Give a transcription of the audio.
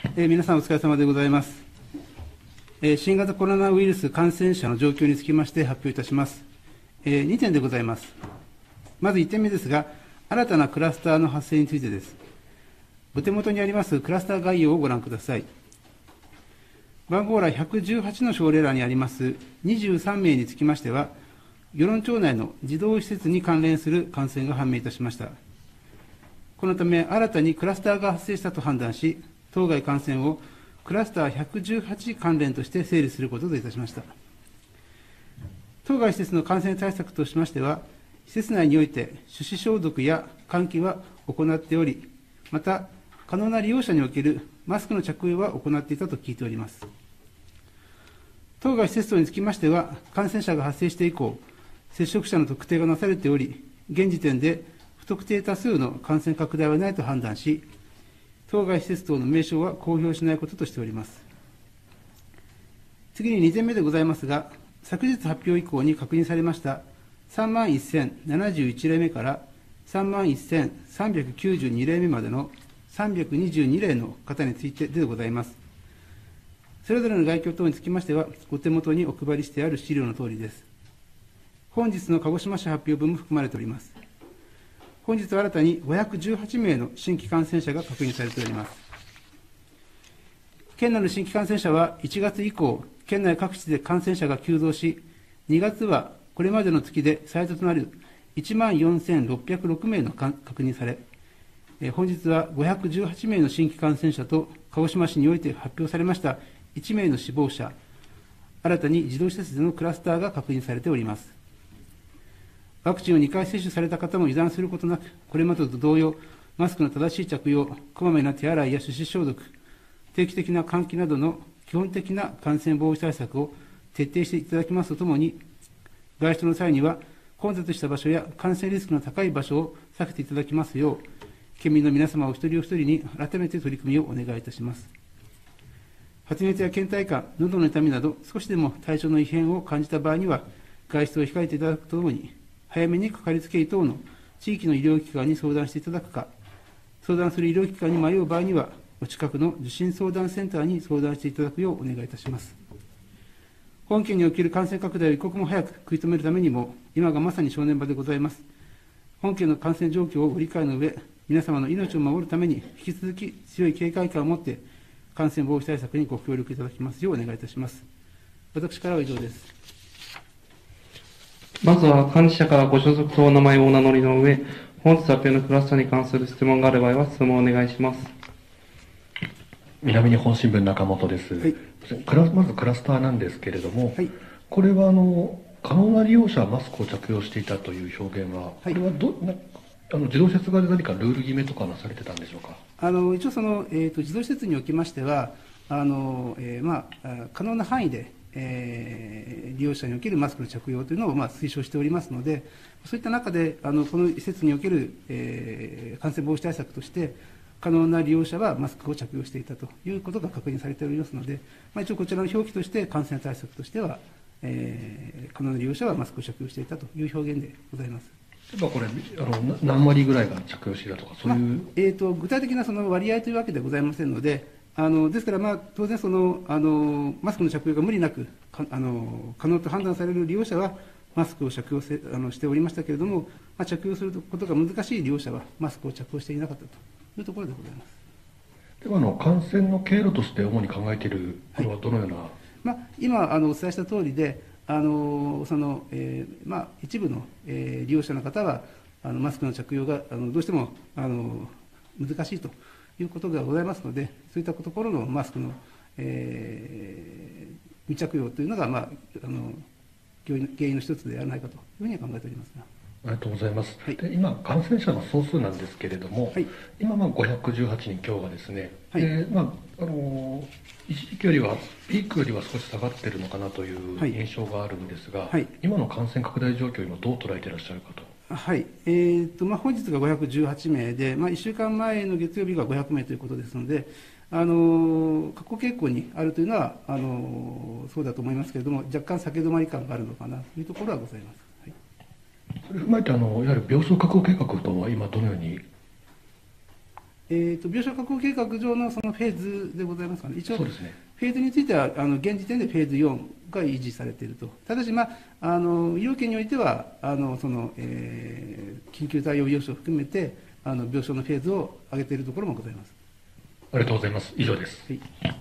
皆さんお疲れ様でございます。新型コロナウイルス感染者の状況につきまして発表いたします。2点でございます。まず1点目ですが、新たなクラスターの発生についてです。お手元にありますクラスター概要をご覧ください。番号欄118の省令欄にあります23名につきましては、与論町内の児童施設に関連する感染が判明いたしました。このため、新たにクラスターが発生したと判断し、当該感染をクラスター118関連として整理することといたしました。当該施設の感染対策としましては、施設内において手指消毒や換気は行っており、また、可能な利用者におけるマスクの着用は行っていたと聞いております。当該施設等につきましては、感染者が発生して以降、接触者の特定がなされており、現時点で不特定多数の感染拡大はないと判断し、当該施設等の名称は公表しないこととしております。次に2点目でございますが、昨日発表以降に確認されました31,071例目から31,392例目までの322例の方についてでございます。それぞれの概況等につきましては、お手元にお配りしてある資料のとおりです。本日の鹿児島市発表分も含まれております。本日新たに518名の新規感染者が確認されております。県内の新規感染者は1月以降、県内各地で感染者が急増し、2月はこれまでの月で最多となる14,606名の確認され、本日は518名の新規感染者と、鹿児島市において発表されました1名の死亡者、新たに児童施設でのクラスターが確認されております。ワクチンを2回接種された方も油断することなく、これまでと同様、マスクの正しい着用、こまめな手洗いや手指消毒、定期的な換気などの基本的な感染防止対策を徹底していただきますとともに、外出の際には混雑した場所や感染リスクの高い場所を避けていただきますよう、県民の皆様お一人お一人に改めて取り組みをお願いいたします。発熱や倦怠感、喉の痛みなど、少しでも体調の異変を感じた場合には、外出を控えていただくとともに、早めにかかりつけ医等の地域の医療機関に相談していただくか、相談する医療機関に迷う場合には、お近くの受診相談センターに相談していただくようお願いいたします。本県における感染拡大を一刻も早く食い止めるためにも、今がまさに正念場でございます。本県の感染状況をご理解の上、皆様の命を守るために、引き続き強い警戒感を持って、感染防止対策にご協力いただきますようお願いいたします。私からは以上です。 まずは幹事社からご所属とお名前をお名乗りの上、本日発表のクラスターに関する質問がある場合は質問をお願いします。 南日本新聞中本です。はい、まずクラスターなんですけれども、はい、これは可能な利用者はマスクを着用していたという表現は、はい、これは児童施設側で何かルール決めとかなされてたんでしょうか。 一応児童施設におきましては、可能な範囲で、利用者におけるマスクの着用というのを推奨しておりますので、そういった中でこの施設における、感染防止対策として、可能な利用者はマスクを着用していたということが確認されておりますので、一応こちらの表記として、感染対策としては、可能な利用者はマスクを着用していたという表現でございます。 例えばこれ何割ぐらいが着用していたとか、そういう、 具体的なその割合というわけではございませんので、ですから、当然マスクの着用が無理なく可能と判断される利用者は、マスクを着用しておりましたけれども、着用することが難しい利用者は、マスクを着用していなかったというところでございます。 では感染の経路として主に考えているこれはどのような、 今お伝えしたとおりで、一部の、利用者の方はマスクの着用がどうしても難しいということがございますので、そういったところのマスクの、未着用というのが、原因の一つではないかというふうに考えておりますが。 ありがとうございます。 はい、 で今、感染者の総数なんですけれども、はい、今、518人、今日はですね、はい、一時期よりは、ピークよりは少し下がっているのかなという印象があるんですが、はい、今の感染拡大状況を今、どう捉えていらっしゃるかと。 はい、本日が518名で、1週間前の月曜日が500名ということですので、下降傾向にあるというのはそうだと思いますけれども、若干下げ止まり感があるのかなというところはございます。はい、 それを踏まえていわゆる病床確保計画とは今、どのように。 病床確保計画上のそのフェーズでございますかね、一応、 そうですね。 フェーズについては、現時点でフェーズ4が維持されていると、ただし、医療圏においては、緊急対応病床を含めて、病床のフェーズを上げているところもございます。 ありがとうございます。以上です。 はい。